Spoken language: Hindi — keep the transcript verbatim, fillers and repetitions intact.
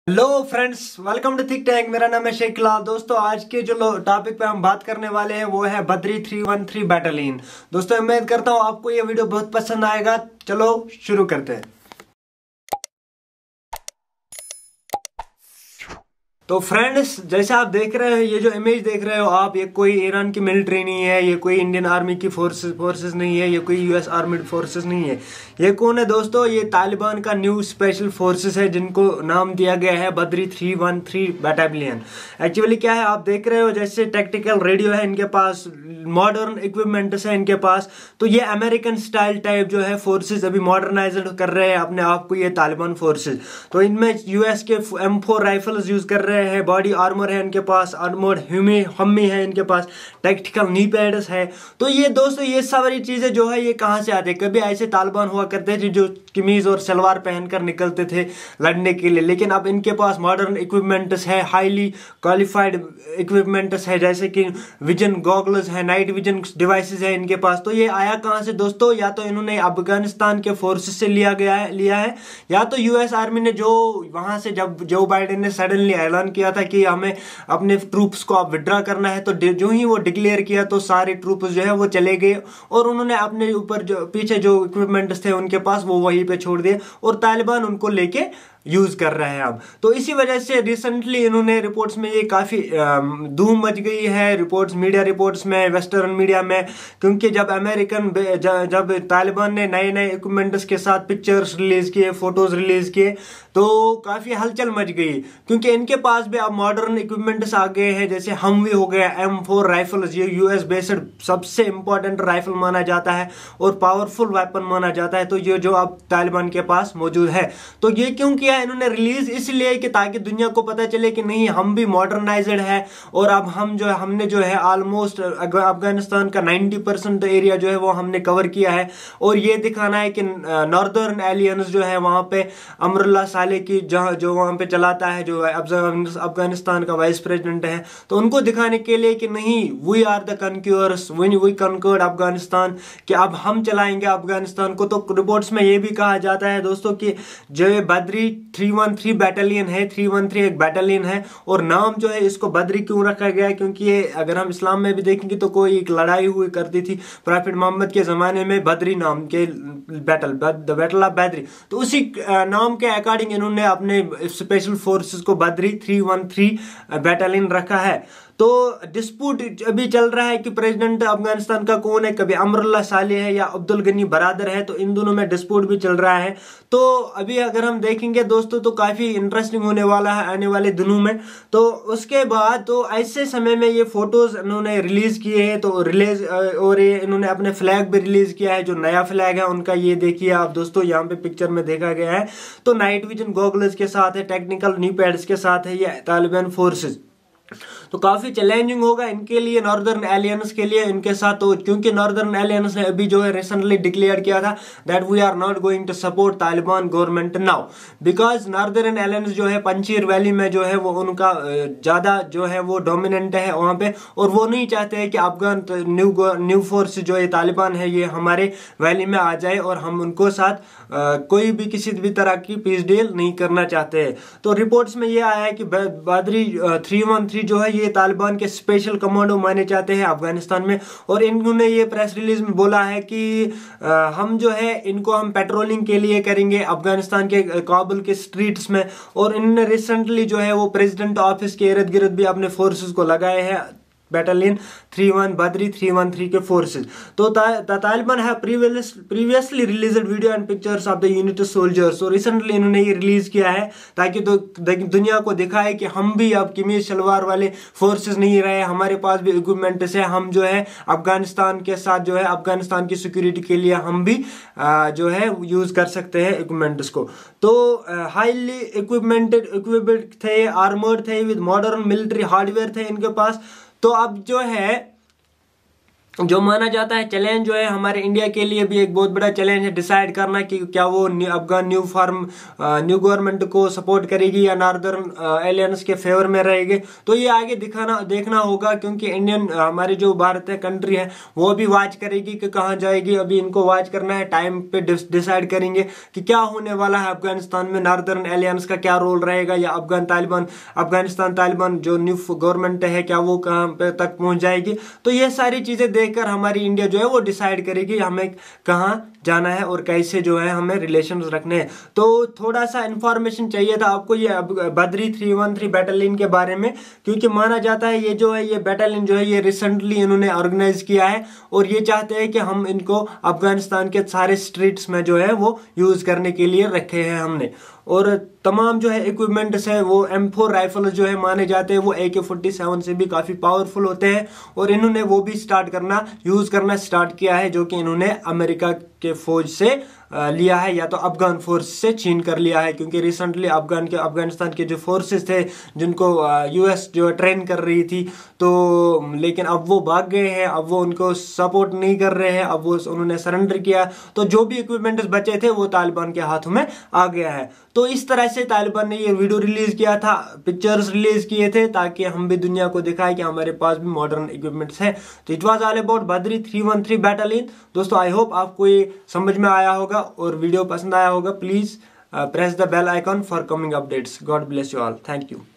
Hello friends, welcome to think tank. मेरा नाम है शेख लाल। दोस्तों, आज के जो टॉपिक पे हम बात करने वाले हैं वो है Badri three one three battalion. दोस्तों, उम्मीद करता हूँ आपको ये वीडियो बहुत पसंद आएगा। चलो शुरू करते हैं। तो फ्रेंड्स, जैसे आप देख रहे हो, ये जो इमेज देख रहे हो आप, ये कोई ईरान की मिलिट्री नहीं है, ये कोई इंडियन आर्मी की फोर्सेस फोर्सेस नहीं है, ये कोई यूएस आर्मी फोर्सेस नहीं है। ये कौन है दोस्तों? ये तालिबान का न्यू स्पेशल फोर्सेस है, जिनको नाम दिया गया है Badri three one three battalion. Actually क्या है, आप देख रहे हो जैसे टैक्टिकल रेडियो है इनके पास, मॉडर्न इक्विपमेंट्स है इनके पास। तो ये अमेरिकन स्टाइल टाइप जो है फोर्सेस अभी मॉडर्नाइज्ड कर रहे हैं अपने आप को, ये तालिबान फोर्सेस। तो इनमें यूएस के एम फोर राइफल्स यूज कर रहे हैं, बॉडी आर्मर है इनके पास, आर्मर्ड ह्यूमी हम्मी है इनके पास, टैक्टिकल नी पैड्स है। तो ये दोस्तों, ये सारी चीजें जो है ये कहां से आते हैं? कभी ऐसे तालिबान हुआ करते थे जो कमीज और सलवार पहनकर निकलते थे लड़ने के लिए, लेकिन अब इनके पास मॉडर्न इक्विपमेंट्स है, हाईली क्वालिफाइड इक्विपमेंट्स है, जैसे कि विजन गॉगल्स है, नाइट विजन डिवाइसेस है इनके पास। तो ये आया कहां से दोस्तों? या तो इन्होंने अफगानिस्तान के फोर्सेस से लिया गया है लिया है या तो यूएस आर्मी ने, जो वहां से जब जो बाइडेन ने सडनली ऐलान किया था कि हमें अपने ट्रूप्स को अब विड्रॉ करना है, तो जो ही वो डिक्लेयर किया तो सारे ट्रूप्स जो है वो चले गए और उन्होंने अपने ऊपर जो पीछे जो इक्विपमेंट्स थे उनके पास वो वहीं पे छोड़ दिए और तालिबान उनको लेके यूज कर रहे हैं अब। तो इसी वजह से रिसेंटली इन्होंने रिपोर्ट्स में ये काफी धूम मच गई है, रिपोर्ट्स मीडिया रिपोर्ट्स में, वेस्टर्न मीडिया में, क्योंकि जब अमेरिकन जब तालिबान ने नए नए इक्विपमेंट्स के साथ पिक्चर्स रिलीज किए, फोटोज रिलीज किए, तो काफी हलचल मच गई, क्योंकि इनके पास भी अब मॉडर्न इक्विपमेंट्स आ गए हैं, जैसे हमवी हो गया, एम फोर राइफल्स, ये यूएस बेस्ड सबसे इंपॉर्टेंट राइफल माना जाता है और पावरफुल वेपन माना जाता है। तो ये जो अब तालिबान के पास मौजूद है, तो ये क्यों किया इन्होंने रिलीज? इसलिए कि ताकि दुनिया को पता चले कि नहीं, हम भी मॉडर्नाइज्ड है और अब हम जो है हमने जो है ऑलमोस्ट अफगानिस्तान का नब्बे परसेंट एरिया जो है वो हमने कवर किया है। और ये दिखाना है कि नॉर्दर्न एलियंस जो है वहां पे अमरुल्लाह साले की जहां जो वहां पे चलाता है, जो अफगानिस्तान का वाइस प्रेसिडेंट है, तो उनको दिखाने के लिए कि नहीं, we are the conquerors, we conquered Afghanistan, कि अब हम चलाएंगे अफगानिस्तान को। तो रिपोर्ट्स में ये भी कहा जाता है दोस्तों कि जो Badri three one three battalion है, थ्री वन थ्री एक बैटालियन है, और नाम जो है इसको बद्री क्यों रखा गया है? क्योंकि ये अगर हम इस्लाम में भी देखेंगे तो कोई एक लड़ाई हुई करती थी प्रॉफिट मोहम्मद के जमाने में, बद्री नाम के battle, the battle of Badri. तो उसी नाम के अकॉर्डिंग इन्होंने अपने स्पेशल फोर्सेस को Badri three one three battalion रखा है। तो डिस्प्यूट अभी चल रहा है कि प्रेसिडेंट अफगानिस्तान का कौन है, कभी अमरुल्लाह साले है या अब्दुल गनी बरादर है, तो इन दोनों में डिस्प्यूट भी चल रहा है। तो अभी अगर हम देखेंगे दोस्तों तो काफी इंटरेस्टिंग होने वाला है आने वाले दिनों में। तो उसके बाद तो ऐसे समय में ये फोटोज इन्होंने रिलीज किए हैं, तो रिलीज और ये इन्होंने अपने फ्लैग भी रिलीज किया है, जो नया फ्लैग है उनका, ये देखिए आप दोस्तों, यहाँ पे पिक्चर में देखा गया है। तो नाइट विजन गॉगल्स के साथ है, टेक्निकल नी पैड्स के साथ है ये तालिबान फोर्सेस। तो काफी चैलेंजिंग होगा इनके लिए, नॉर्दर्न एलियंस के लिए इनके साथ, तो क्योंकि नॉर्दर्न एलियंस ने अभी जो है रिसेंटली डिक्लेयर किया था that we are not going to support Taliban government now, because northern alliance जो है पंचीर वैली में जो है वो उनका ज्यादा जो है वो डोमिनेंट है वहां पे, और वो नहीं चाहते हैं कि अफगान न्यू न्यू फोर्स जो है तालिबान है ये हमारे वैली में आ जाए और हम उनको साथ आ, कोई भी किसी भी तरह की पीस डील नहीं करना चाहते हैं। तो रिपोर्ट्स में ये आया है कि बद्री थ्री वन थ्री जो है ये तालिबान के स्पेशल कमांडो माने जाते हैं अफगानिस्तान में, और इन्होंने ये प्रेस रिलीज में बोला है कि आ, हम जो है इनको हम पेट्रोलिंग के लिए करेंगे अफगानिस्तान के काबुल के स्ट्रीट्स में। और इन्होंने रिसेंटली जो है वो प्रेसिडेंट ऑफिस के इर्द गिर्द भी अपने फोर्सेस को लगाए हैं, battalion three one Badri three one three के फोर्सेस। तो तालिबान है previously released video and pictures of the unit soldiers, और रिसेंटली इन्होंने ये रिलीज किया है ताकि तो दुनिया को दिखाए कि हम भी अब कमीज शलवार वाले फोर्सेस नहीं रहे, हमारे पास भी इक्विपमेंट्स है, हम जो है अफगानिस्तान के साथ जो है अफगानिस्तान की सिक्योरिटी के लिए हम भी आ, जो है यूज कर सकते हैं इक्विपमेंट्स को। तो हाईली इक्विपमेंटेड इक्विपमेंट थे, आर्मर्ड थे, विद मॉडर्न मिलिट्री हार्डवेयर थे इनके पास। तो अब जो है जो माना जाता है चैलेंज जो है हमारे इंडिया के लिए भी एक बहुत बड़ा चैलेंज है डिसाइड करना कि क्या वो Afghan new form new government को सपोर्ट करेगी या नॉर्दर्न एलियंस के फेवर में रहेगी। तो ये आगे दिखाना देखना होगा, क्योंकि इंडियन हमारे जो भारत है कंट्री है वो भी वॉच करेगी कि कहाँ जाएगी। अभी इनको वॉच करना है, टाइम पे डिसाइड करेंगे कि क्या होने वाला है अफगानिस्तान में, नॉर्दर्न एलियंस का क्या रोल रहेगा, या अफगान तालिबान अफगानिस्तान तालिबान जो न्यू गवर्नमेंट है क्या वो कहाँ पे तक पहुंच जाएगी। तो ये सारी चीजें देखकर हमारी इंडिया जो है वो डिसाइड करेगी हमें कहाँ जाना है और कैसे जो है हमें रिलेशंस रखने हैं। तो थोड़ा सा इंफॉर्मेशन चाहिए था आपको ये Badri three one three battalion के बारे में, क्योंकि माना जाता है ये जो है ये बैटालियन जो है ये रिसेंटली इन्होंने ऑर्गेनाइज किया है और ये चाहते हैं कि हम इनको अफगानिस्तान के सारे स्ट्रीट्स में जो है वो यूज करने के लिए रखे हैं हमने। और तमाम जो है इक्विपमेंट्स है वो एम फोर राइफल जो है माने जाते हैं वो ए के फोर्टी सेवन से भी काफी पावरफुल होते हैं, और इन्होंने वो भी स्टार्ट करना यूज करना स्टार्ट किया है, जो कि इन्होंने अमेरिका के फौज से लिया है या तो अफगान फोर्स से छीन कर लिया है। क्योंकि रिसेंटली अफगान के अफगानिस्तान के जो फोर्सेस थे जिनको यूएस जो ट्रेन कर रही थी, तो लेकिन अब वो भाग गए हैं, अब वो उनको सपोर्ट नहीं कर रहे हैं, अब वो उन्होंने सरेंडर किया। तो जो भी इक्विपमेंट्स बचे थे वो तालिबान के हाथों में आ गया है। तो इस तरह से तालिबान ने ये वीडियो रिलीज किया था, पिक्चर्स रिलीज किए थे, ताकि हम भी दुनिया को दिखाएं कि हमारे पास भी मॉडर्न इक्विपमेंट्स है। तो it was all about Badri three one three battalion. दोस्तों आई होप आपको ये समझ में आया होगा और वीडियो पसंद आया होगा। Please press the bell icon for coming updates. God bless you all. Thank you.